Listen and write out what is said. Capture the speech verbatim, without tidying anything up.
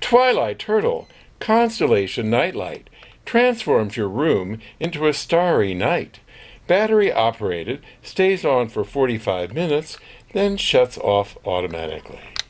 Twilight Turtle, constellation nightlight, transforms your room into a starry night. Battery operated, stays on for forty-five minutes, then shuts off automatically.